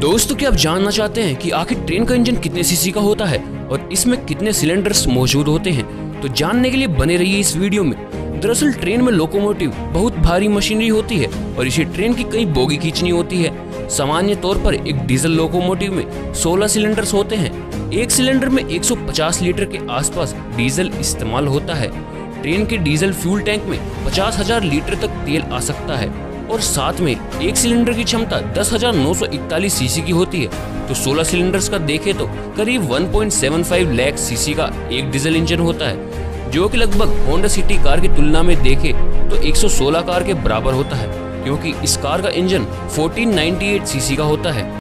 दोस्तों, क्या आप जानना चाहते हैं कि आखिर ट्रेन का इंजन कितने सीसी का होता है और इसमें कितने सिलेंडर्स मौजूद होते हैं? तो जानने के लिए बने रहिए इस वीडियो में। दरअसल ट्रेन में लोकोमोटिव बहुत भारी मशीनरी होती है और इसी ट्रेन की कई बोगी खींचनी होती है। सामान्य तौर पर एक डीजल लोकोमोटिव में 16 सिलेंडर्स होते हैं। एक सिलेंडर में 150 लीटर के आसपास डीजल इस्तेमाल होता है। ट्रेन के डीजल फ्यूल टैंक में 50,000 लीटर तक तेल आ सकता है और साथ में एक सिलेंडर की क्षमता 10,941 सीसी की होती है। तो 16 सिलेंडर्स का देखें तो करीब 1.75 लाख सीसी का एक डीजल इंजन होता है, जो कि लगभग होंडा सिटी कार की तुलना में देखें तो 116 कार के बराबर होता है, क्योंकि इस कार का इंजन 1498 सीसी का होता है।